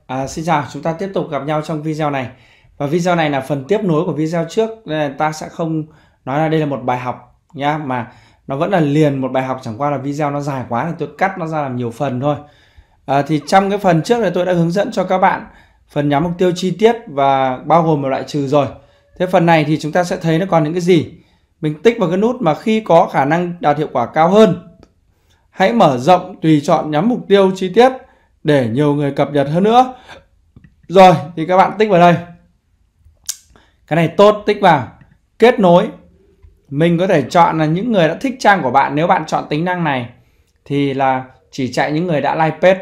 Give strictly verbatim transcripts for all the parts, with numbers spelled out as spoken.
À, xin chào, chúng ta tiếp tục gặp nhau trong video này. Và video này là phần tiếp nối của video trước, nên là ta sẽ không nói là đây là một bài học nhá, mà nó vẫn là liền một bài học, chẳng qua là video nó dài quá thì tôi cắt nó ra làm nhiều phần thôi. À, thì trong cái phần trước này tôi đã hướng dẫn cho các bạn phần nhắm mục tiêu chi tiết và bao gồm và loại trừ rồi. Thế phần này thì chúng ta sẽ thấy nó còn những cái gì. Mình tích vào cái nút mà khi có khả năng đạt hiệu quả cao hơn, hãy mở rộng tùy chọn nhắm mục tiêu chi tiết để nhiều người cập nhật hơn nữa. Rồi thì các bạn tích vào đây. Cái này tốt, tích vào. Kết nối. Mình có thể chọn là những người đã thích trang của bạn. Nếu bạn chọn tính năng này thì là chỉ chạy những người đã like page.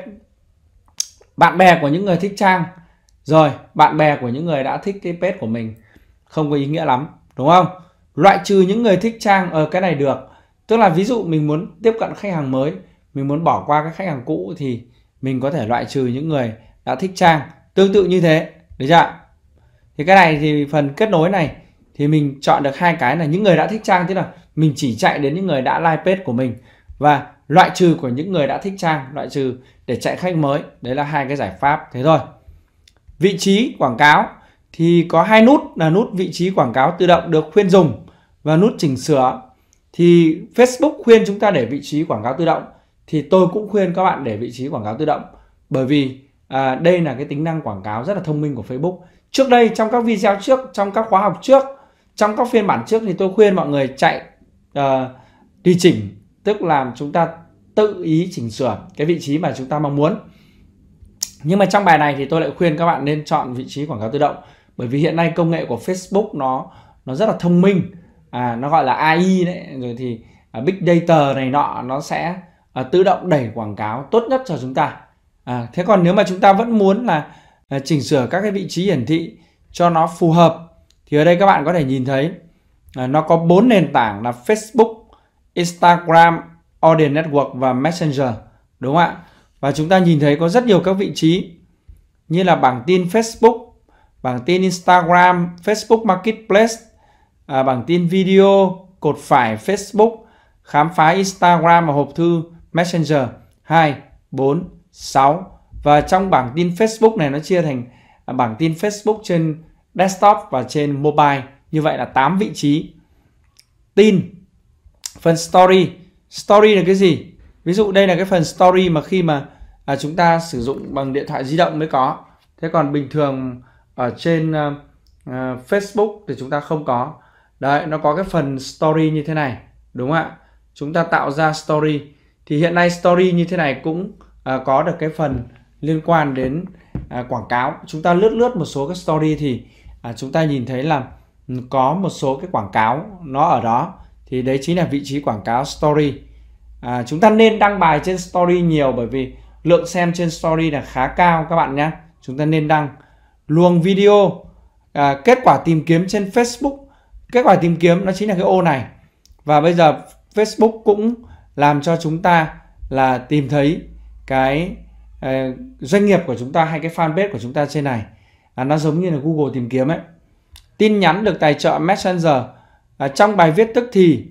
Bạn bè của những người thích trang. Rồi, bạn bè của những người đã thích cái page của mình không có ý nghĩa lắm, đúng không? Loại trừ những người thích trang, ở cái này được. Tức là ví dụ mình muốn tiếp cận khách hàng mới, mình muốn bỏ qua các khách hàng cũ thì mình có thể loại trừ những người đã thích trang. Tương tự như thế, được chưa? Thì cái này thì phần kết nối này thì mình chọn được hai cái là những người đã thích trang, tức là mình chỉ chạy đến những người đã like page của mình, và loại trừ của những người đã thích trang, loại trừ để chạy khách mới. Đấy là hai cái giải pháp thế thôi. Vị trí quảng cáo thì có hai nút, là nút vị trí quảng cáo tự động được khuyên dùng và nút chỉnh sửa. Thì Facebook khuyên chúng ta để vị trí quảng cáo tự động, thì tôi cũng khuyên các bạn để vị trí quảng cáo tự động, bởi vì à, đây là cái tính năng quảng cáo rất là thông minh của Facebook. Trước đây trong các video trước, trong các khóa học trước, trong các phiên bản trước thì tôi khuyên mọi người chạy uh, tùy chỉnh, tức là chúng ta tự ý chỉnh sửa cái vị trí mà chúng ta mong muốn. Nhưng mà trong bài này thì tôi lại khuyên các bạn nên chọn vị trí quảng cáo tự động, bởi vì hiện nay công nghệ của Facebook nó nó rất là thông minh, à, nó gọi là a i đấy, rồi thì uh, Big Data này nọ, nó sẽ uh, tự động đẩy quảng cáo tốt nhất cho chúng ta. À, thế còn nếu mà chúng ta vẫn muốn là uh, chỉnh sửa các cái vị trí hiển thị cho nó phù hợp, thì ở đây các bạn có thể nhìn thấy uh, nó có bốn nền tảng là Facebook, Instagram, Audience Network và Messenger, đúng không ạ? Và chúng ta nhìn thấy có rất nhiều các vị trí như là bảng tin Facebook, bảng tin Instagram, Facebook Marketplace, à, bảng tin video, cột phải Facebook, khám phá Instagram và hộp thư Messenger hai, bốn, sáu. Và trong bảng tin Facebook này nó chia thành à, bảng tin Facebook trên desktop và trên mobile. Như vậy là tám vị trí. Tin. Phần story. Story là cái gì? Ví dụ đây là cái phần story mà khi mà à, chúng ta sử dụng bằng điện thoại di động mới có. Thế còn bình thường ở trên uh, uh, Facebook thì chúng ta không có. Đấy, nó có cái phần story như thế này, đúng không ạ? Chúng ta tạo ra story. Thì hiện nay story như thế này cũng uh, có được cái phần liên quan đến uh, quảng cáo. Chúng ta lướt lướt một số cái story thì uh, chúng ta nhìn thấy là có một số cái quảng cáo nó ở đó. Thì đấy chính là vị trí quảng cáo story. À, chúng ta nên đăng bài trên story nhiều, bởi vì lượng xem trên story là khá cao các bạn nhé. Chúng ta nên đăng. Luồng video, à, kết quả tìm kiếm trên Facebook. Kết quả tìm kiếm nó chính là cái ô này. Và bây giờ Facebook cũng làm cho chúng ta là tìm thấy cái uh, doanh nghiệp của chúng ta hay cái fanpage của chúng ta trên này. À, nó giống như là Google tìm kiếm ấy. Tin nhắn được tài trợ Messenger. À, trong bài viết tức thì,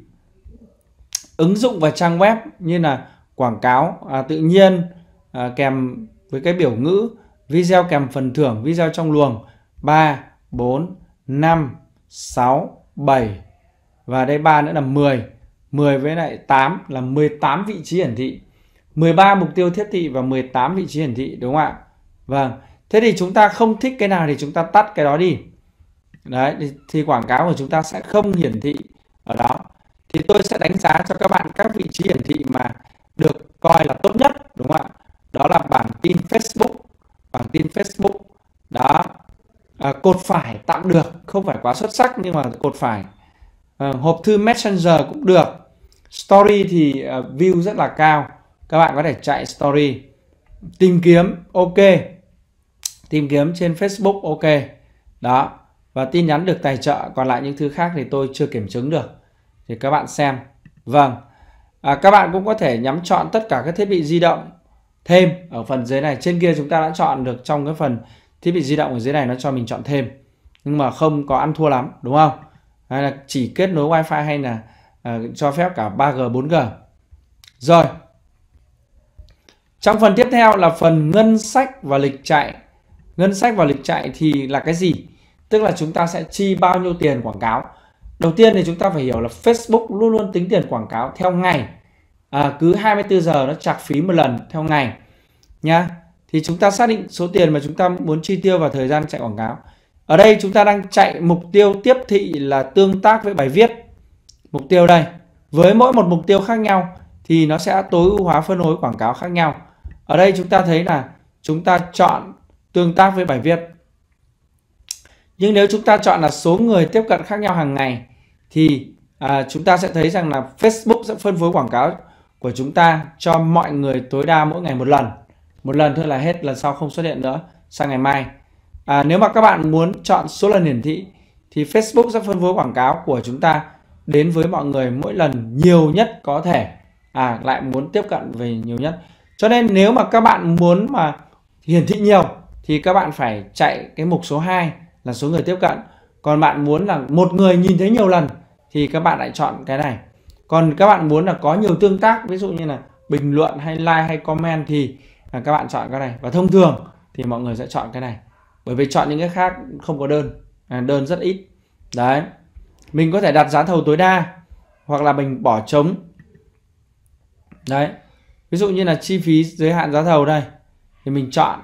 ứng dụng và trang web như là quảng cáo à, tự nhiên à, kèm với cái biểu ngữ, video kèm phần thưởng, video trong luồng ba, bốn, năm, sáu, bảy, và đây ba nữa là mười. mười với lại tám là mười tám vị trí hiển thị. mười ba mục tiêu thiết thị và mười tám vị trí hiển thị, đúng không ạ? Vâng. Thế thì chúng ta không thích cái nào thì chúng ta tắt cái đó đi. Đấy, thì, thì quảng cáo của chúng ta sẽ không hiển thị ở đó. Thì tôi sẽ đánh giá cho các bạn các vị trí hiển thị mà được coi là tốt nhất, đúng không ạ? Đó là bảng tin Facebook, bảng tin Facebook. Đó, à, cột phải tạm được, không phải quá xuất sắc nhưng mà cột phải. À, hộp thư Messenger cũng được. Story thì uh, view rất là cao, các bạn có thể chạy story. Tìm kiếm, ok. Tìm kiếm trên Facebook, ok. Đó, và tin nhắn được tài trợ, còn lại những thứ khác thì tôi chưa kiểm chứng được, thì các bạn xem. Vâng, à, các bạn cũng có thể nhắm chọn tất cả các thiết bị di động thêm ở phần dưới này. Trên kia chúng ta đã chọn được trong cái phần thiết bị di động ở dưới này, nó cho mình chọn thêm, nhưng mà không có ăn thua lắm, đúng không? Hay là chỉ kết nối Wi-Fi hay là à, cho phép cả ba G, bốn G. Rồi, trong phần tiếp theo là phần ngân sách và lịch chạy. Ngân sách và lịch chạy thì là cái gì? Tức là chúng ta sẽ chi bao nhiêu tiền quảng cáo. Đầu tiên thì chúng ta phải hiểu là Facebook luôn luôn tính tiền quảng cáo theo ngày. À, cứ hai mươi tư giờ nó chạc phí một lần theo ngày nhá. Thì chúng ta xác định số tiền mà chúng ta muốn chi tiêu vào thời gian chạy quảng cáo. Ở đây chúng ta đang chạy mục tiêu tiếp thị là tương tác với bài viết. Mục tiêu đây, với mỗi một mục tiêu khác nhau thì nó sẽ tối ưu hóa phân phối quảng cáo khác nhau. Ở đây chúng ta thấy là chúng ta chọn tương tác với bài viết. Nhưng nếu chúng ta chọn là số người tiếp cận khác nhau hàng ngày thì à, chúng ta sẽ thấy rằng là Facebook sẽ phân phối quảng cáo của chúng ta cho mọi người tối đa mỗi ngày một lần. Một lần thôi là hết, lần sau không xuất hiện nữa, sang ngày mai. À, nếu mà các bạn muốn chọn số lần hiển thị thì Facebook sẽ phân phối quảng cáo của chúng ta đến với mọi người mỗi lần nhiều nhất có thể. À, lại muốn tiếp cận về nhiều nhất. Cho nên nếu mà các bạn muốn mà hiển thị nhiều thì các bạn phải chạy cái mục số hai là số người tiếp cận. Còn bạn muốn là một người nhìn thấy nhiều lần thì các bạn lại chọn cái này. Còn các bạn muốn là có nhiều tương tác, ví dụ như là bình luận hay like hay comment thì là các bạn chọn cái này. Và thông thường thì mọi người sẽ chọn cái này. Bởi vì chọn những cái khác không có đơn, à, đơn rất ít. Đấy. Mình có thể đặt giá thầu tối đa hoặc là mình bỏ trống. Đấy. Ví dụ như là chi phí giới hạn giá thầu đây thì mình chọn.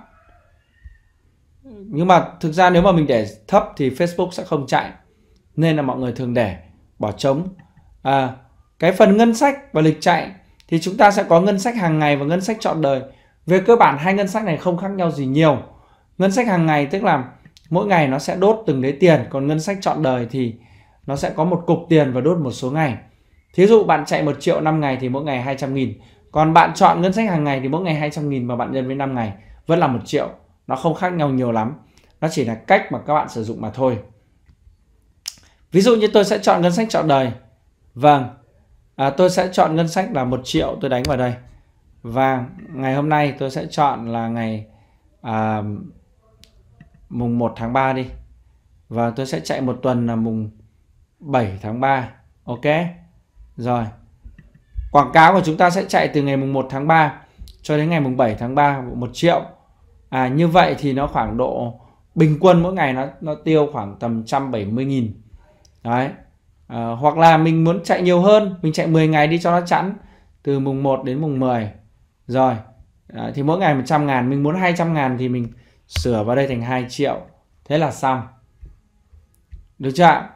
Nhưng mà thực ra nếu mà mình để thấp thì Facebook sẽ không chạy. Nên là mọi người thường để bỏ trống. À, cái phần ngân sách và lịch chạy thì chúng ta sẽ có ngân sách hàng ngày và ngân sách trọn đời. Về cơ bản hai ngân sách này không khác nhau gì nhiều. Ngân sách hàng ngày tức là mỗi ngày nó sẽ đốt từng đấy tiền. Còn ngân sách trọn đời thì nó sẽ có một cục tiền và đốt một số ngày. Thí dụ bạn chạy một triệu năm ngày thì mỗi ngày hai trăm nghìn. Còn bạn chọn ngân sách hàng ngày thì mỗi ngày hai trăm nghìn mà bạn nhân với năm ngày vẫn là một triệu. Nó không khác nhau nhiều lắm. Nó chỉ là cách mà các bạn sử dụng mà thôi. Ví dụ như tôi sẽ chọn ngân sách trọn đời. Vâng, à, tôi sẽ chọn ngân sách là một triệu, tôi đánh vào đây. Và ngày hôm nay tôi sẽ chọn là ngày à, mùng một tháng ba đi. Và tôi sẽ chạy một tuần là mùng bảy tháng ba. Ok. Rồi. Quảng cáo của chúng ta sẽ chạy từ ngày mùng một tháng ba cho đến ngày mùng bảy tháng ba, một triệu. À, như vậy thì nó khoảng độ bình quân mỗi ngày nó, nó tiêu khoảng tầm một trăm bảy mươi nghìn. Đấy. À, hoặc là mình muốn chạy nhiều hơn, mình chạy mười ngày đi cho nó chẵn, từ mùng một đến mùng mười. Rồi. À, thì mỗi ngày một trăm ngàn, mình muốn hai trăm ngàn thì mình sửa vào đây thành hai triệu. Thế là xong. Được chưa ạ?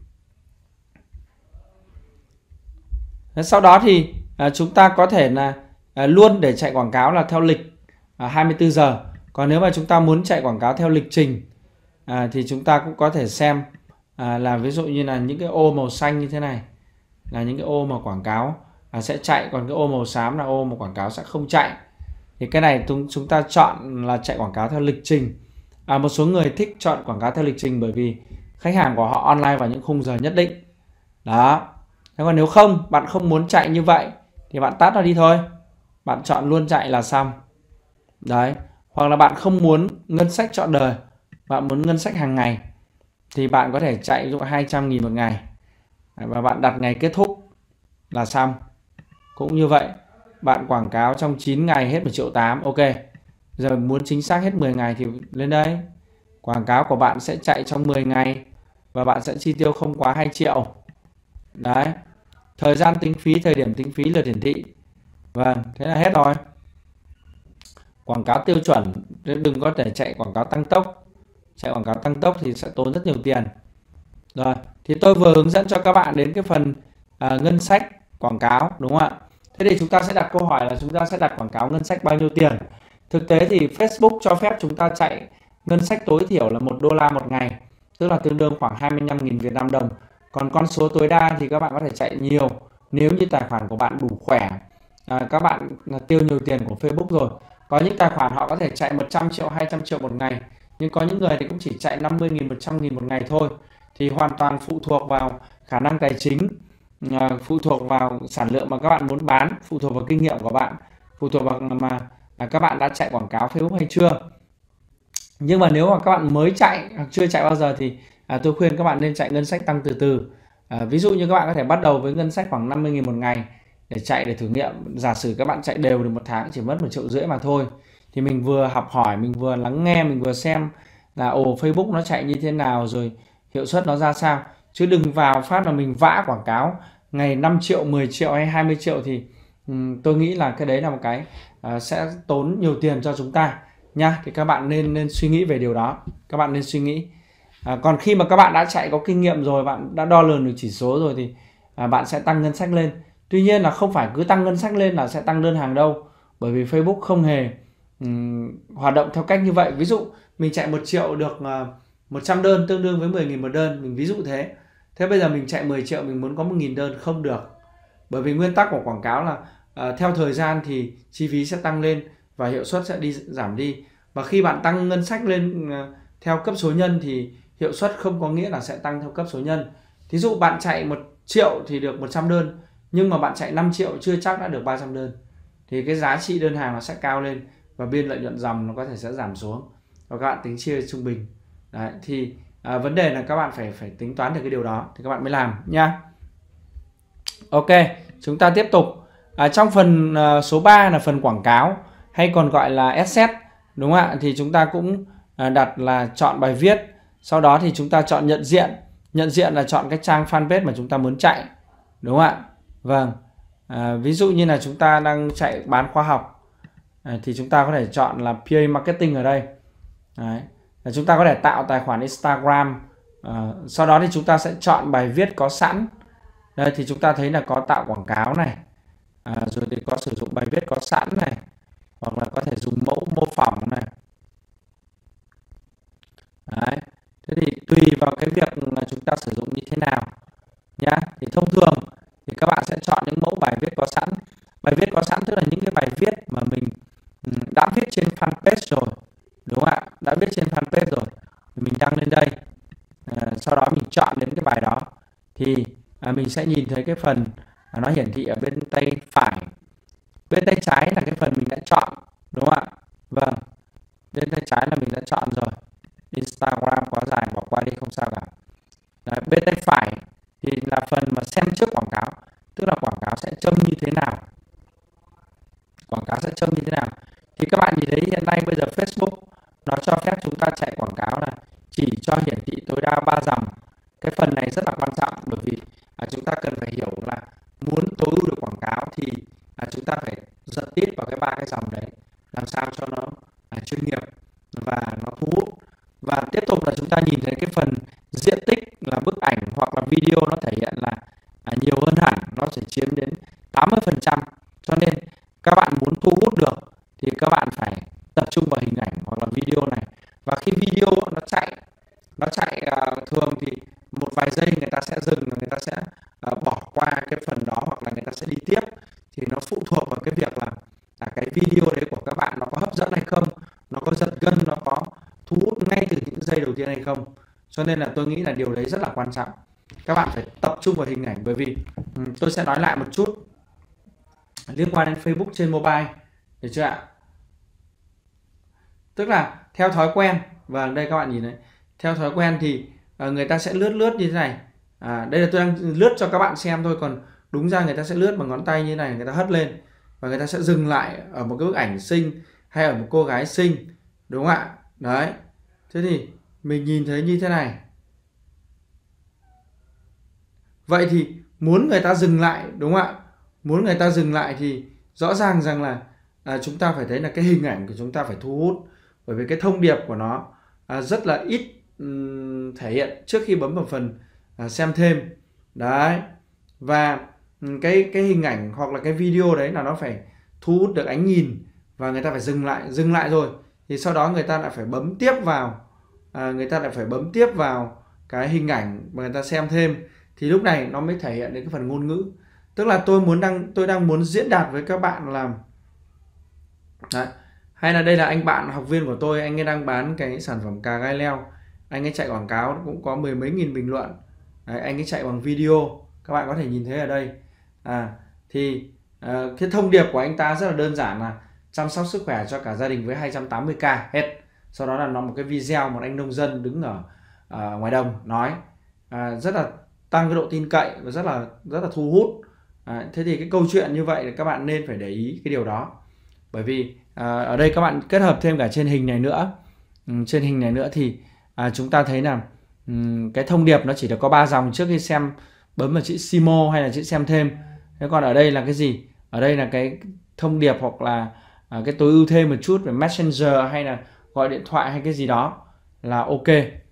Sau đó thì à, chúng ta có thể là à, luôn để chạy quảng cáo là theo lịch à, hai mươi tư giờ. Còn nếu mà chúng ta muốn chạy quảng cáo theo lịch trình à, thì chúng ta cũng có thể xem à, là ví dụ như là những cái ô màu xanh như thế này là những cái ô mà quảng cáo à, sẽ chạy. Còn cái ô màu xám là ô mà quảng cáo sẽ không chạy. Thì cái này chúng ta chọn là chạy quảng cáo theo lịch trình. À, một số người thích chọn quảng cáo theo lịch trình bởi vì khách hàng của họ online vào những khung giờ nhất định. Đó. Thế còn nếu không, bạn không muốn chạy như vậy thì bạn tắt nó đi thôi. Bạn chọn luôn chạy là xong. Đấy. Hoặc là bạn không muốn ngân sách trọn đời, bạn muốn ngân sách hàng ngày thì bạn có thể chạy ví dụ hai trăm nghìn một ngày. Và bạn đặt ngày kết thúc là xong. Cũng như vậy, bạn quảng cáo trong chín ngày hết một triệu tám. Ok. Giờ muốn chính xác hết mười ngày thì lên đây. Quảng cáo của bạn sẽ chạy trong mười ngày và bạn sẽ chi tiêu không quá hai triệu. Đấy. Thời gian tính phí, thời điểm tính phí, lượt hiển thị. Vâng, thế là hết rồi. Quảng cáo tiêu chuẩn, đừng có thể chạy quảng cáo tăng tốc. Chạy quảng cáo tăng tốc thì sẽ tốn rất nhiều tiền. Rồi, thì tôi vừa hướng dẫn cho các bạn đến cái phần à, ngân sách quảng cáo, đúng không ạ? Thế thì chúng ta sẽ đặt câu hỏi là chúng ta sẽ đặt quảng cáo ngân sách bao nhiêu tiền? Thực tế thì Facebook cho phép chúng ta chạy ngân sách tối thiểu là một đô la một ngày, tức là tương đương khoảng hai mươi lăm nghìn Việt Nam đồng. Còn con số tối đa thì các bạn có thể chạy nhiều nếu như tài khoản của bạn đủ khỏe. À, các bạn tiêu nhiều tiền của Facebook rồi. Có những tài khoản họ có thể chạy một trăm triệu, hai trăm triệu một ngày. Nhưng có những người thì cũng chỉ chạy năm mươi nghìn, một trăm nghìn một ngày thôi. Thì hoàn toàn phụ thuộc vào khả năng tài chính, à, phụ thuộc vào sản lượng mà các bạn muốn bán, phụ thuộc vào kinh nghiệm của bạn, phụ thuộc vào mà à, các bạn đã chạy quảng cáo Facebook hay chưa. Nhưng mà nếu mà các bạn mới chạy hoặc chưa chạy bao giờ thì à, tôi khuyên các bạn nên chạy ngân sách tăng từ từ. À, ví dụ như các bạn có thể bắt đầu với ngân sách khoảng năm mươi nghìn một ngày để chạy, để thử nghiệm. Giả sử các bạn chạy đều được một tháng chỉ mất một triệu rưỡi mà thôi thì mình vừa học hỏi, mình vừa lắng nghe, mình vừa xem là ồ Facebook nó chạy như thế nào, rồi hiệu suất nó ra sao. Chứ đừng vào phát là mình vã quảng cáo ngày năm triệu, mười triệu hay hai mươi triệu thì um, tôi nghĩ là cái đấy là một cái uh, sẽ tốn nhiều tiền cho chúng ta nha. Thì các bạn nên nên suy nghĩ về điều đó, các bạn nên suy nghĩ. À, còn khi mà các bạn đã chạy có kinh nghiệm rồi, bạn đã đo lường được chỉ số rồi thì à, bạn sẽ tăng ngân sách lên. Tuy nhiên là không phải cứ tăng ngân sách lên là sẽ tăng đơn hàng đâu, bởi vì Facebook không hề um, hoạt động theo cách như vậy. Ví dụ mình chạy một triệu được uh, một trăm đơn, tương đương với mười nghìn một đơn, mình ví dụ thế. Thế bây giờ mình chạy mười triệu, mình muốn có một nghìn đơn, không được. Bởi vì nguyên tắc của quảng cáo là uh, theo thời gian thì chi phí sẽ tăng lên và hiệu suất sẽ đi giảm đi. Và khi bạn tăng ngân sách lên uh, theo cấp số nhân thì hiệu suất không có nghĩa là sẽ tăng theo cấp số nhân. Thí dụ bạn chạy một triệu thì được một trăm đơn, nhưng mà bạn chạy năm triệu chưa chắc đã được ba trăm đơn. Thì cái giá trị đơn hàng nó sẽ cao lên và biên lợi nhuận dòng nó có thể sẽ giảm xuống. Và các bạn tính chia trung bình. Đấy, thì à, vấn đề là các bạn phải phải tính toán được cái điều đó thì các bạn mới làm nha. Ok, chúng ta tiếp tục. À, trong phần uh, số ba là phần quảng cáo hay còn gọi là Asset, đúng không ạ? Thì chúng ta cũng uh, đặt là chọn bài viết. Sau đó thì chúng ta chọn nhận diện. Nhận diện là chọn cái trang fanpage mà chúng ta muốn chạy, đúng không ạ? Vâng. À, ví dụ như là chúng ta đang chạy bán khóa học à, thì chúng ta có thể chọn là pê a marketing ở đây. Đấy. Và chúng ta có thể tạo tài khoản Instagram. À, sau đó thì chúng ta sẽ chọn bài viết có sẵn. Đây thì chúng ta thấy là có tạo quảng cáo này, à, rồi thì có sử dụng bài viết có sẵn này, hoặc là có thể dùng mẫu mô phỏng này. Đấy. Thế thì tùy vào cái việc mà chúng ta sử dụng như thế nào nhá. Thì thông thường thì các bạn sẽ chọn những mẫu bài viết có sẵn. Bài viết có sẵn tức là những cái bài viết mà mình đã viết trên fanpage rồi, đúng không ạ? Đã viết trên fanpage rồi thì mình đăng lên đây. À, sau đó mình chọn đến cái bài đó thì à, mình sẽ nhìn thấy cái phần à, nó hiển thị ở bên tay phải. Bên tay trái là cái phần mình đã chọn, đúng không ạ? Vâng. Bên tay trái là mình đã chọn rồi. Instagram quá dài bỏ qua đi không sao cả. Đấy, bên tay phải thì là phần mà xem trước quảng cáo, tức là quảng cáo sẽ trông như thế nào. Quảng cáo sẽ trông như thế nào. Thì các bạn nhìn thấy hiện nay bây giờ Facebook nó cho phép chúng ta chạy quảng cáo là chỉ cho hiển thị tối đa ba dòng. Cái phần này rất là quan trọng bởi vì à, chúng ta cần phải hiểu là muốn tối ưu được quảng cáo thì à, chúng ta phải giật tít vào cái ba cái dòng đấy làm sao cho nó à, chuyên nghiệp và nó thu hút. Và tiếp tục là chúng ta nhìn thấy cái phần diện tích là bức ảnh hoặc là video nó thể hiện là à, nhiều hơn hẳn, nó sẽ chiếm đến tám mươi phần trăm. Cho nên các bạn muốn thu hút được thì các bạn phải tập trung vào hình ảnh hoặc là video này. Và khi video nó chạy nó chạy uh, thường thì một vài giây người ta sẽ dừng, người ta sẽ uh, bỏ qua cái phần đó hoặc là người ta sẽ đi tiếp. Thì nó phụ thuộc vào cái việc là à, cái video đấy của các bạn nó có hấp dẫn hay không, nó có giật gân, nó có thu hút ngay từ những giây đầu tiên hay không. Cho nên là tôi nghĩ là điều đấy rất là quan trọng. Các bạn phải tập trung vào hình ảnh, bởi vì um, tôi sẽ nói lại một chút liên quan đến Facebook trên mobile, được chưa ạ? Tức là theo thói quen, và đây các bạn nhìn đấy, theo thói quen thì uh, người ta sẽ lướt lướt như thế này. À, đây là tôi đang lướt cho các bạn xem thôi, còn đúng ra người ta sẽ lướt bằng ngón tay như thế này, người ta hất lên và người ta sẽ dừng lại ở một cái bức ảnh xinh hay ở một cô gái xinh, đúng không ạ? Đấy. Thế thì mình nhìn thấy như thế này. Vậy thì muốn người ta dừng lại, đúng không ạ? Muốn người ta dừng lại thì rõ ràng rằng là à, chúng ta phải thấy là cái hình ảnh của chúng ta phải thu hút, bởi vì cái thông điệp của nó à, rất là ít um, thể hiện trước khi bấm vào phần à, xem thêm. Đấy. Và cái cái hình ảnh hoặc là cái video đấy là nó phải thu hút được ánh nhìn và người ta phải dừng lại, dừng lại rồi thì sau đó người ta lại phải bấm tiếp vào à, người ta lại phải bấm tiếp vào cái hình ảnh mà người ta xem thêm, thì lúc này nó mới thể hiện đến cái phần ngôn ngữ. Tức là tôi muốn đang tôi đang muốn diễn đạt với các bạn là đấy. Hay là đây là anh bạn học viên của tôi, anh ấy đang bán cái sản phẩm cà gai leo, anh ấy chạy quảng cáo cũng có mười mấy nghìn bình luận. Đấy, anh ấy chạy bằng video, các bạn có thể nhìn thấy ở đây. À, thì à, cái thông điệp của anh ta rất là đơn giản là chăm sóc sức khỏe cho cả gia đình với hai trăm tám mươi k hết. Sau đó là nó một cái video một anh nông dân đứng ở à, ngoài đồng nói à, rất là tăng cái độ tin cậy và rất là rất là thu hút. À, thế thì cái câu chuyện như vậy thì các bạn nên phải để ý cái điều đó. Bởi vì à, ở đây các bạn kết hợp thêm cả trên hình này nữa. Ừ, trên hình này nữa thì à, chúng ta thấy là um, cái thông điệp nó chỉ được có ba dòng trước khi xem, bấm vào chữ See More hay là chữ xem thêm. Thế còn ở đây là cái gì? Ở đây là cái thông điệp hoặc là à, cái tối ưu thêm một chút về Messenger hay là gọi điện thoại hay cái gì đó là ok.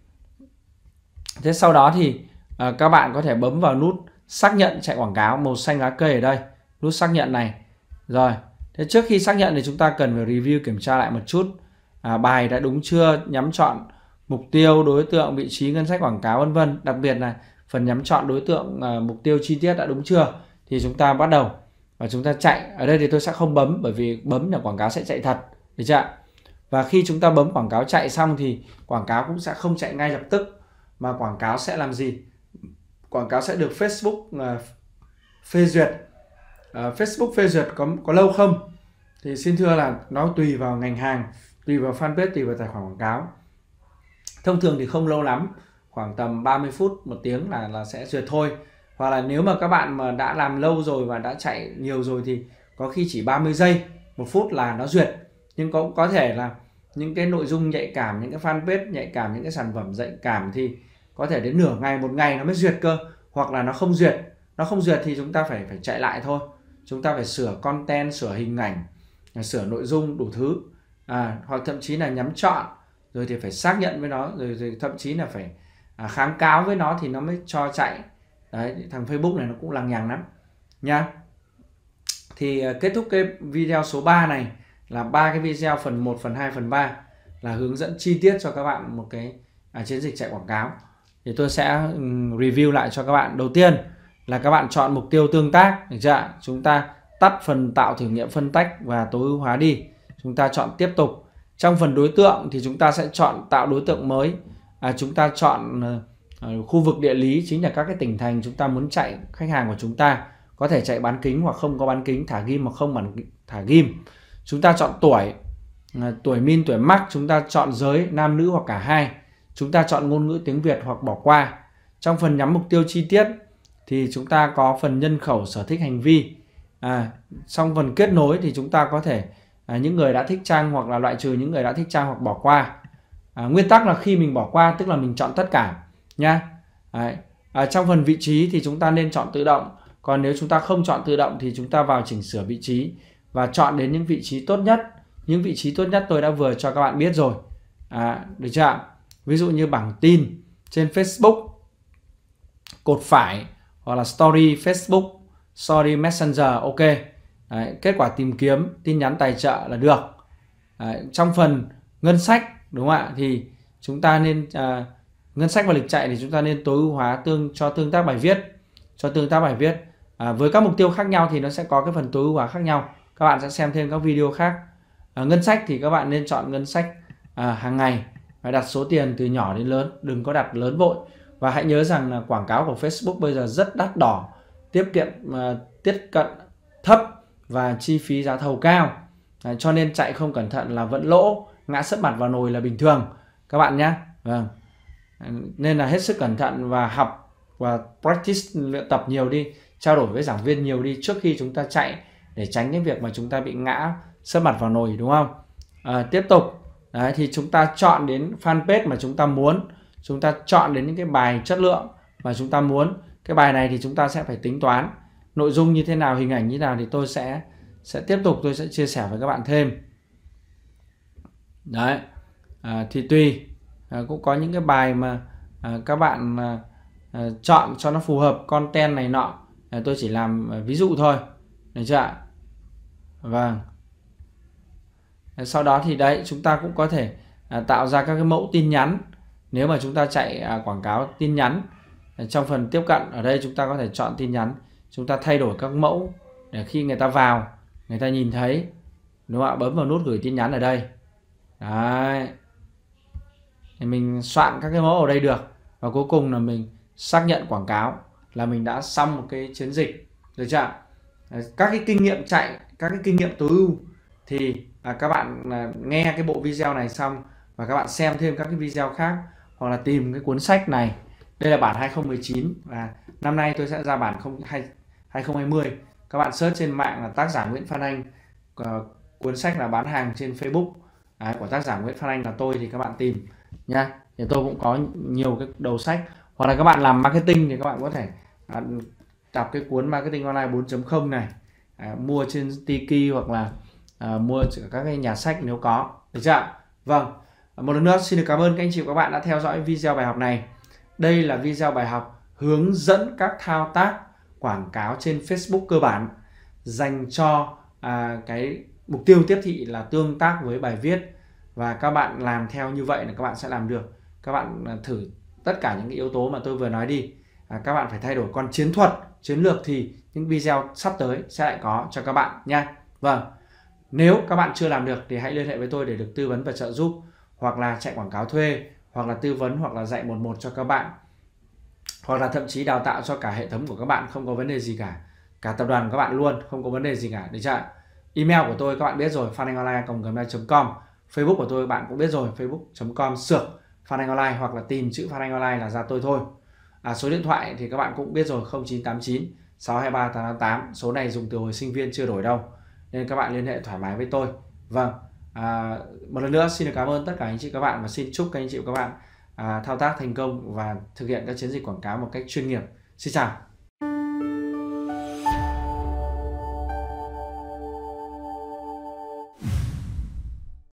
Thế sau đó thì à, các bạn có thể bấm vào nút xác nhận chạy quảng cáo màu xanh lá cây ở đây, nút xác nhận này. Rồi, thế trước khi xác nhận thì chúng ta cần phải review, kiểm tra lại một chút à, bài đã đúng chưa, nhắm chọn mục tiêu, đối tượng, vị trí, ngân sách quảng cáo vân vân. Đặc biệt là phần nhắm chọn đối tượng, à, mục tiêu chi tiết đã đúng chưa, thì chúng ta bắt đầu và chúng ta chạy. Ở đây thì tôi sẽ không bấm, bởi vì bấm là quảng cáo sẽ chạy thật, được chưa? Và khi chúng ta bấm quảng cáo chạy xong thì quảng cáo cũng sẽ không chạy ngay lập tức, mà quảng cáo sẽ làm gì? Quảng cáo sẽ được Facebook uh, phê duyệt. uh, Facebook phê duyệt có có lâu không thì xin thưa là nó tùy vào ngành hàng, tùy vào fanpage, tùy vào tài khoản quảng cáo. Thông thường thì không lâu lắm, khoảng tầm ba mươi phút, một tiếng là là sẽ duyệt thôi. Hoặc là nếu mà các bạn mà đã làm lâu rồi và đã chạy nhiều rồi thì có khi chỉ ba mươi giây, một phút là nó duyệt. Nhưng có có thể là những cái nội dung nhạy cảm, những cái fanpage nhạy cảm, những cái sản phẩm nhạy cảm thì có thể đến nửa ngày, một ngày nó mới duyệt cơ, hoặc là nó không duyệt. Nó không duyệt thì chúng ta phải phải chạy lại thôi. Chúng ta phải sửa content, sửa hình ảnh, sửa nội dung đủ thứ, à, hoặc thậm chí là nhắm chọn, rồi thì phải xác nhận với nó, rồi, rồi thậm chí là phải à, kháng cáo với nó thì nó mới cho chạy. Đấy, thằng Facebook này nó cũng lằng nhằng lắm nha. Thì à, kết thúc cái video số ba này là ba cái video phần một, phần hai, phần ba là hướng dẫn chi tiết cho các bạn một cái à, chiến dịch chạy quảng cáo. Thì tôi sẽ um, review lại cho các bạn. Đầu tiên là các bạn chọn mục tiêu tương tác, được chưa? Chúng ta tắt phần tạo thử nghiệm phân tách và tối ưu hóa đi. Chúng ta chọn tiếp tục. Trong phần đối tượng thì chúng ta sẽ chọn tạo đối tượng mới. À, chúng ta chọn uh, khu vực địa lý, chính là các cái tỉnh thành chúng ta muốn chạy khách hàng của chúng ta. Có thể chạy bán kính hoặc không có bán kính, thả ghim hoặc không bán thả ghim. Chúng ta chọn tuổi, uh, tuổi min, tuổi max. Chúng ta chọn giới, nam nữ hoặc cả hai. Chúng ta chọn ngôn ngữ tiếng Việt hoặc bỏ qua. Trong phần nhắm mục tiêu chi tiết thì chúng ta có phần nhân khẩu, sở thích, hành vi. À, trong phần kết nối thì chúng ta có thể à, những người đã thích trang hoặc là loại trừ những người đã thích trang hoặc bỏ qua. À, nguyên tắc là khi mình bỏ qua tức là mình chọn tất cả nha. Đấy. À, trong phần vị trí thì chúng ta nên chọn tự động. Còn nếu chúng ta không chọn tự động thì chúng ta vào chỉnh sửa vị trí và chọn đến những vị trí tốt nhất. Những vị trí tốt nhất tôi đã vừa cho các bạn biết rồi. À, được chưa? Ví dụ như bảng tin trên Facebook, cột phải, hoặc là story Facebook, story Messenger, ok. Đấy, kết quả tìm kiếm, tin nhắn tài trợ là được. Đấy, trong phần ngân sách, đúng không ạ, thì chúng ta nên à, ngân sách và lịch chạy thì chúng ta nên tối ưu hóa tương cho tương tác bài viết, cho tương tác bài viết. À, với các mục tiêu khác nhau thì nó sẽ có cái phần tối ưu hóa khác nhau. Các bạn sẽ xem thêm các video khác. À, ngân sách thì các bạn nên chọn ngân sách à, hàng ngày, phải đặt số tiền từ nhỏ đến lớn, đừng có đặt lớn vội. Và hãy nhớ rằng là quảng cáo của Facebook bây giờ rất đắt đỏ, tiết kiệm uh, tiếp cận thấp và chi phí giá thầu cao. Đấy, cho nên chạy không cẩn thận là vẫn lỗ, ngã sấp mặt vào nồi là bình thường các bạn nhé. Vâng. Nên là hết sức cẩn thận và học và practice, luyện tập nhiều đi, trao đổi với giảng viên nhiều đi trước khi chúng ta chạy, để tránh cái việc mà chúng ta bị ngã sấp mặt vào nồi, đúng không? À, tiếp tục. Đấy, thì chúng ta chọn đến fanpage mà chúng ta muốn, chúng ta chọn đến những cái bài chất lượng mà chúng ta muốn. Cái bài này thì chúng ta sẽ phải tính toán nội dung như thế nào, hình ảnh như thế nào thì tôi sẽ sẽ tiếp tục tôi sẽ chia sẻ với các bạn thêm. Đấy, à, thì tùy à, cũng có những cái bài mà à, các bạn à, à, chọn cho nó phù hợp content này nọ. À, tôi chỉ làm à, ví dụ thôi, được chưa ạ? Vâng. Sau đó thì đấy, chúng ta cũng có thể à, tạo ra các cái mẫu tin nhắn. Nếu mà chúng ta chạy à, quảng cáo tin nhắn, trong phần tiếp cận ở đây chúng ta có thể chọn tin nhắn, chúng ta thay đổi các mẫu để khi người ta vào, người ta nhìn thấy, đúng không ạ? Bấm vào nút gửi tin nhắn ở đây. Đấy, thì mình soạn các cái mẫu ở đây được. Và cuối cùng là mình xác nhận quảng cáo là mình đã xong một cái chiến dịch, được chưa? Các cái kinh nghiệm chạy, các cái kinh nghiệm tối ưu thì à, các bạn à, nghe cái bộ video này xong và các bạn xem thêm các cái video khác, hoặc là tìm cái cuốn sách này. Đây là bản hai không một chín và năm nay tôi sẽ ra bản hai không hai không. Các bạn search trên mạng là tác giả Nguyễn Phan Anh, uh, cuốn sách là bán hàng trên Facebook đấy, của tác giả Nguyễn Phan Anh là tôi, thì các bạn tìm nha. Thì tôi cũng có nhiều cái đầu sách, hoặc là các bạn làm marketing thì các bạn có thể à, đọc cái cuốn Marketing Online bốn chấm không này, à, mua trên Tiki hoặc là à, mua ở các cái nhà sách nếu có, được chưa? Vâng, một lần nữa xin được cảm ơn các anh chị và các bạn đã theo dõi video bài học này. Đây là video bài học hướng dẫn các thao tác quảng cáo trên Facebook cơ bản dành cho à, cái mục tiêu tiếp thị là tương tác với bài viết, và các bạn làm theo như vậy là các bạn sẽ làm được. Các bạn thử tất cả những cái yếu tố mà tôi vừa nói đi, à, các bạn phải thay đổi. Còn chiến thuật, chiến lược thì những video sắp tới sẽ lại có cho các bạn nha. Vâng, nếu các bạn chưa làm được thì hãy liên hệ với tôi để được tư vấn và trợ giúp, hoặc là chạy quảng cáo thuê, hoặc là tư vấn, hoặc là dạy một một cho các bạn, hoặc là thậm chí đào tạo cho cả hệ thống của các bạn, không có vấn đề gì cả, cả tập đoàn của các bạn luôn, không có vấn đề gì cả, được chưa? Email của tôi các bạn biết rồi, phananhonline a còng gmail chấm com. Facebook của tôi bạn cũng biết rồi, facebook chấm com xược Phan Anh Online, hoặc là tìm chữ Phan Anh Online là ra tôi thôi. À, số điện thoại thì các bạn cũng biết rồi, không chín tám chín sáu hai ba tám tám tám. Số này dùng từ hồi sinh viên chưa đổi đâu, nên các bạn liên hệ thoải mái với tôi. Vâng, à, một lần nữa xin được cảm ơn tất cả anh chị các bạn, và xin chúc các anh chị và các bạn à, thao tác thành công và thực hiện các chiến dịch quảng cáo một cách chuyên nghiệp. Xin chào.